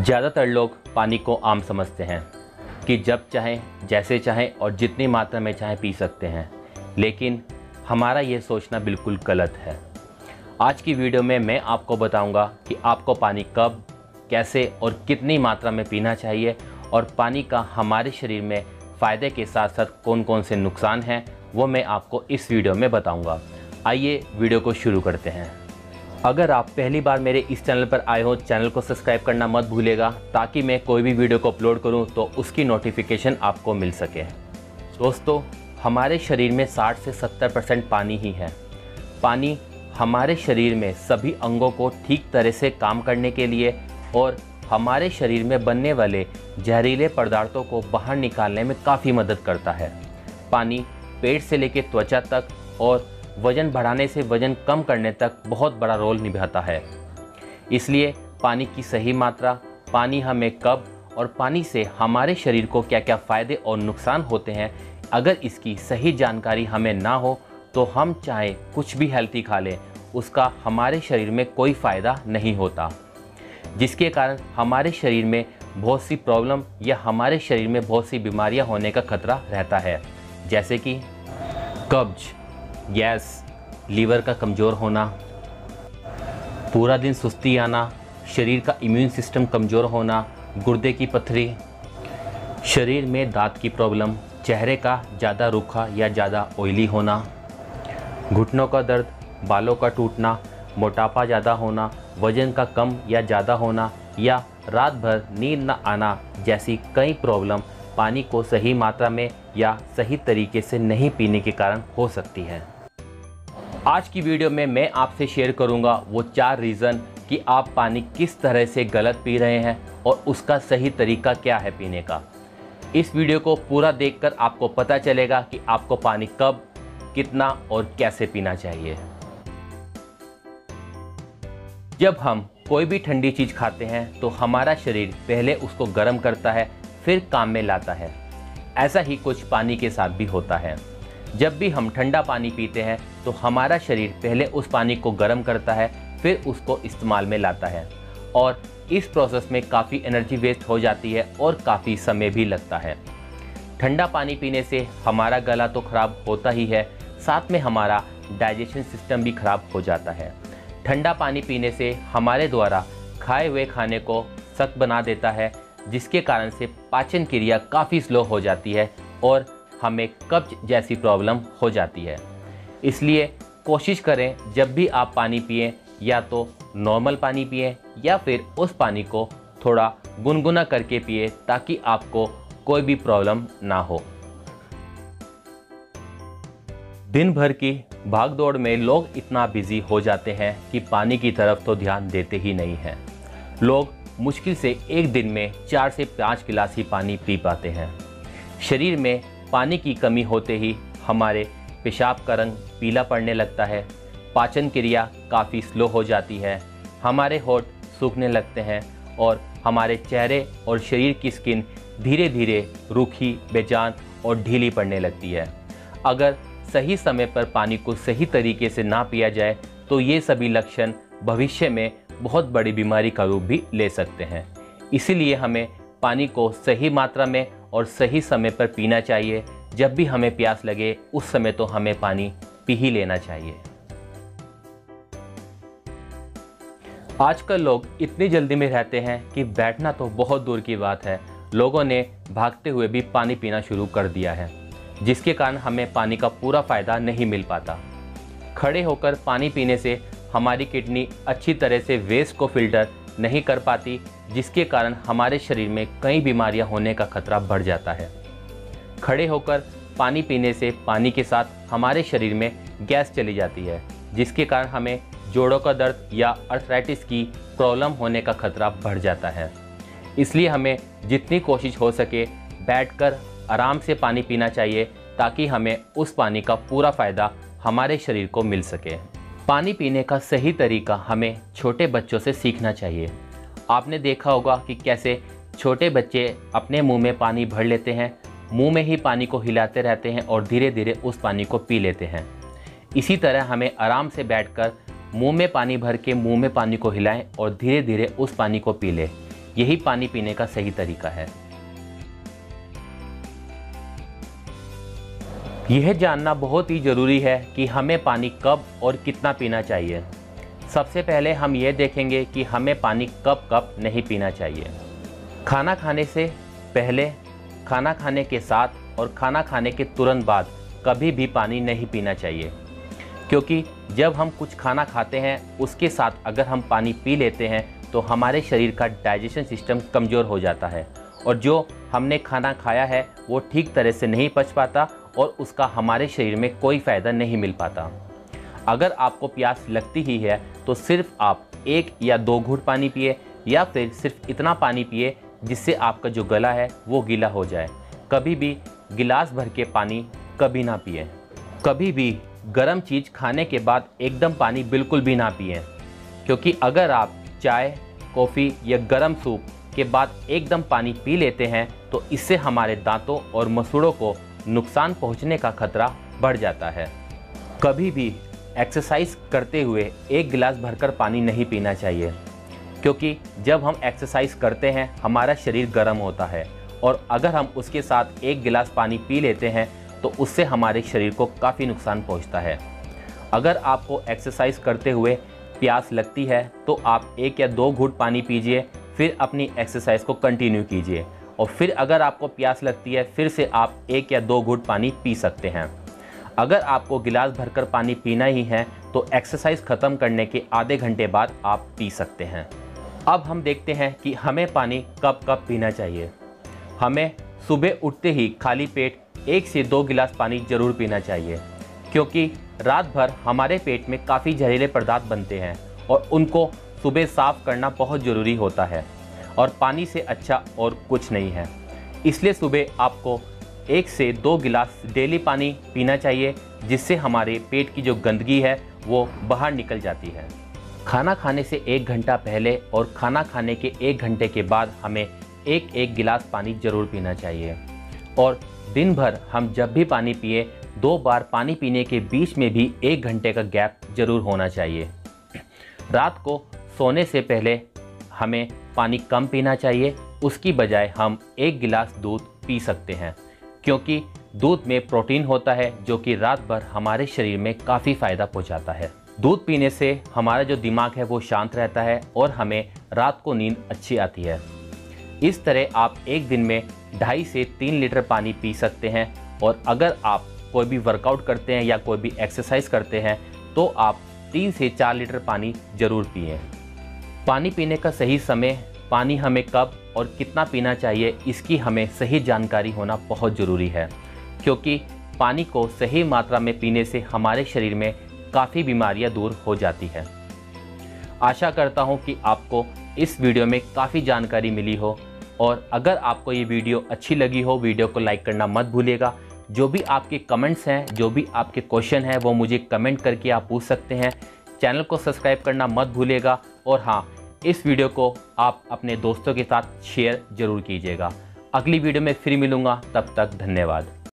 ज़्यादातर लोग पानी को आम समझते हैं कि जब चाहें, जैसे चाहें और जितनी मात्रा में चाहें पी सकते हैं, लेकिन हमारा ये सोचना बिल्कुल गलत है। आज की वीडियो में मैं आपको बताऊंगा कि आपको पानी कब, कैसे और कितनी मात्रा में पीना चाहिए और पानी का हमारे शरीर में फ़ायदे के साथ साथ कौन कौन से नुकसान हैं वो मैं आपको इस वीडियो में बताऊंगा। आइए वीडियो को शुरू करते हैं। अगर आप पहली बार मेरे इस चैनल पर आए हो, चैनल को सब्सक्राइब करना मत भूलिएगा ताकि मैं कोई भी वीडियो को अपलोड करूं तो उसकी नोटिफिकेशन आपको मिल सके। दोस्तों, हमारे शरीर में 60 से 70% पानी ही है। पानी हमारे शरीर में सभी अंगों को ठीक तरह से काम करने के लिए और हमारे शरीर में बनने वाले जहरीले पदार्थों को बाहर निकालने में काफ़ी मदद करता है। पानी पेट से लेकर त्वचा तक और वज़न बढ़ाने से वज़न कम करने तक बहुत बड़ा रोल निभाता है। इसलिए पानी की सही मात्रा, पानी हमें कब और पानी से हमारे शरीर को क्या क्या फ़ायदे और नुकसान होते हैं, अगर इसकी सही जानकारी हमें ना हो तो हम चाहे कुछ भी हेल्थी खा लें, उसका हमारे शरीर में कोई फ़ायदा नहीं होता, जिसके कारण हमारे शरीर में बहुत सी प्रॉब्लम या हमारे शरीर में बहुत सी बीमारियां होने का खतरा रहता है, जैसे कि कब्ज, गैस, लीवर का कमज़ोर होना, पूरा दिन सुस्ती आना, शरीर का इम्यून सिस्टम कमज़ोर होना, गुर्दे की पथरी, शरीर में दांत की प्रॉब्लम, चेहरे का ज़्यादा रूखा या ज़्यादा ऑयली होना, घुटनों का दर्द, बालों का टूटना, मोटापा ज़्यादा होना, वज़न का कम या ज़्यादा होना या रात भर नींद न आना जैसी कई प्रॉब्लम पानी को सही मात्रा में या सही तरीके से नहीं पीने के कारण हो सकती है। आज की वीडियो में मैं आपसे शेयर करूंगा वो 4 रीज़न कि आप पानी किस तरह से गलत पी रहे हैं और उसका सही तरीका क्या है पीने का। इस वीडियो को पूरा देखकर आपको पता चलेगा कि आपको पानी कब, कितना और कैसे पीना चाहिए। जब हम कोई भी ठंडी चीज़ खाते हैं तो हमारा शरीर पहले उसको गर्म करता है, फिर काम में लाता है। ऐसा ही कुछ पानी के साथ भी होता है। जब भी हम ठंडा पानी पीते हैं तो हमारा शरीर पहले उस पानी को गर्म करता है, फिर उसको इस्तेमाल में लाता है और इस प्रोसेस में काफ़ी एनर्जी वेस्ट हो जाती है और काफ़ी समय भी लगता है। ठंडा पानी पीने से हमारा गला तो ख़राब होता ही है, साथ में हमारा डाइजेशन सिस्टम भी ख़राब हो जाता है। ठंडा पानी पीने से हमारे द्वारा खाए हुए खाने को सख्त बना देता है, जिसके कारण से पाचन क्रिया काफ़ी स्लो हो जाती है और हमें कब्ज जैसी प्रॉब्लम हो जाती है। इसलिए कोशिश करें जब भी आप पानी पिएं, या तो नॉर्मल पानी पिएं या फिर उस पानी को थोड़ा गुनगुना करके पिएं ताकि आपको कोई भी प्रॉब्लम ना हो। दिन भर की भागदौड़ में लोग इतना बिजी हो जाते हैं कि पानी की तरफ तो ध्यान देते ही नहीं हैं। लोग मुश्किल से एक दिन में 4 से 5 गिलास ही पानी पी पाते हैं। शरीर में पानी की कमी होते ही हमारे पेशाब का रंग पीला पड़ने लगता है, पाचन क्रिया काफ़ी स्लो हो जाती है, हमारे होंठ सूखने लगते हैं और हमारे चेहरे और शरीर की स्किन धीरे धीरे रूखी, बेजान और ढीली पड़ने लगती है। अगर सही समय पर पानी को सही तरीके से ना पिया जाए तो ये सभी लक्षण भविष्य में बहुत बड़ी बीमारी का रूप भी ले सकते हैं। इसीलिए हमें पानी को सही मात्रा में और सही समय पर पीना चाहिए। जब भी हमें प्यास लगे उस समय तो हमें पानी पी ही लेना चाहिए। आजकल लोग इतनी जल्दी में रहते हैं कि बैठना तो बहुत दूर की बात है, लोगों ने भागते हुए भी पानी पीना शुरू कर दिया है, जिसके कारण हमें पानी का पूरा फ़ायदा नहीं मिल पाता। खड़े होकर पानी पीने से हमारी किडनी अच्छी तरह से वेस्ट को फिल्टर नहीं कर पाती, जिसके कारण हमारे शरीर में कई बीमारियां होने का खतरा बढ़ जाता है। खड़े होकर पानी पीने से पानी के साथ हमारे शरीर में गैस चली जाती है, जिसके कारण हमें जोड़ों का दर्द या अर्थराइटिस की प्रॉब्लम होने का खतरा बढ़ जाता है। इसलिए हमें जितनी कोशिश हो सके बैठकर आराम से पानी पीना चाहिए ताकि हमें उस पानी का पूरा फ़ायदा हमारे शरीर को मिल सके। पानी पीने का सही तरीका हमें छोटे बच्चों से सीखना चाहिए। आपने देखा होगा कि कैसे छोटे बच्चे अपने मुंह में पानी भर लेते हैं, मुंह में ही पानी को हिलाते रहते हैं और धीरे धीरे उस पानी को पी लेते हैं। इसी तरह हमें आराम से बैठकर मुंह में पानी भर के मुंह में पानी को हिलाएं और धीरे धीरे उस पानी को पी लें। यही पानी पीने का सही तरीका है। यह जानना बहुत ही ज़रूरी है कि हमें पानी कब और कितना पीना चाहिए। सबसे पहले हम ये देखेंगे कि हमें पानी कब कब नहीं पीना चाहिए। खाना खाने से पहले, खाना खाने के साथ और खाना खाने के तुरंत बाद कभी भी पानी नहीं पीना चाहिए, क्योंकि जब हम कुछ खाना खाते हैं उसके साथ अगर हम पानी पी लेते हैं तो हमारे शरीर का डाइजेशन सिस्टम कमज़ोर हो जाता है और जो हमने खाना खाया है वो ठीक तरह से नहीं पच पाता और उसका हमारे शरीर में कोई फ़ायदा नहीं मिल पाता। अगर आपको प्यास लगती ही है तो सिर्फ आप 1 या 2 घूंट पानी पिए, या फिर सिर्फ इतना पानी पिए जिससे आपका जो गला है वो गीला हो जाए। कभी भी गिलास भर के पानी कभी ना पिए। कभी भी गर्म चीज़ खाने के बाद एकदम पानी बिल्कुल भी ना पिए, क्योंकि अगर आप चाय, कॉफ़ी या गर्म सूप के बाद एकदम पानी पी लेते हैं तो इससे हमारे दांतों और मसूड़ों को नुकसान पहुंचने का खतरा बढ़ जाता है। कभी भी एक्सरसाइज करते हुए 1 गिलास भरकर पानी नहीं पीना चाहिए, क्योंकि जब हम एक्सरसाइज करते हैं हमारा शरीर गर्म होता है और अगर हम उसके साथ 1 गिलास पानी पी लेते हैं तो उससे हमारे शरीर को काफ़ी नुकसान पहुंचता है। अगर आपको एक्सरसाइज करते हुए प्यास लगती है तो आप 1 या 2 घूंट पानी पीजिए, फिर अपनी एक्सरसाइज को कंटिन्यू कीजिए और फिर अगर आपको प्यास लगती है फिर से आप 1 या 2 घूंट पानी पी सकते हैं। अगर आपको गिलास भरकर पानी पीना ही है तो एक्सरसाइज ख़त्म करने के आधे घंटे बाद आप पी सकते हैं। अब हम देखते हैं कि हमें पानी कब कब पीना चाहिए। हमें सुबह उठते ही खाली पेट 1 से 2 गिलास पानी ज़रूर पीना चाहिए, क्योंकि रात भर हमारे पेट में काफ़ी जहरीले पदार्थ बनते हैं और उनको सुबह साफ़ करना बहुत ज़रूरी होता है और पानी से अच्छा और कुछ नहीं है। इसलिए सुबह आपको 1 से 2 गिलास डेली पानी पीना चाहिए, जिससे हमारे पेट की जो गंदगी है वो बाहर निकल जाती है। खाना खाने से 1 घंटा पहले और खाना खाने के 1 घंटे के बाद हमें 1 गिलास पानी ज़रूर पीना चाहिए और दिन भर हम जब भी पानी पिए 2 बार पानी पीने के बीच में भी 1 घंटे का गैप ज़रूर होना चाहिए। रात को सोने से पहले हमें पानी कम पीना चाहिए, उसकी बजाय हम 1 गिलास दूध पी सकते हैं, क्योंकि दूध में प्रोटीन होता है जो कि रात भर हमारे शरीर में काफ़ी फ़ायदा पहुंचाता है। दूध पीने से हमारा जो दिमाग है वो शांत रहता है और हमें रात को नींद अच्छी आती है। इस तरह आप एक दिन में 2.5 से 3 लीटर पानी पी सकते हैं और अगर आप कोई भी वर्कआउट करते हैं या कोई भी एक्सरसाइज करते हैं तो आप 3 से 4 लीटर पानी ज़रूर पिएं। पानी पीने का सही समय, पानी हमें कब और कितना पीना चाहिए, इसकी हमें सही जानकारी होना बहुत ज़रूरी है, क्योंकि पानी को सही मात्रा में पीने से हमारे शरीर में काफ़ी बीमारियां दूर हो जाती है। आशा करता हूं कि आपको इस वीडियो में काफ़ी जानकारी मिली हो और अगर आपको ये वीडियो अच्छी लगी हो, वीडियो को लाइक करना मत भूलिएगा। जो भी आपके कमेंट्स हैं, जो भी आपके क्वेश्चन हैं वो मुझे कमेंट करके आप पूछ सकते हैं। चैनल को सब्सक्राइब करना मत भूलिएगा और हाँ, इस वीडियो को आप अपने दोस्तों के साथ शेयर ज़रूर कीजिएगा। अगली वीडियो में फिर मिलूँगा, तब तक धन्यवाद।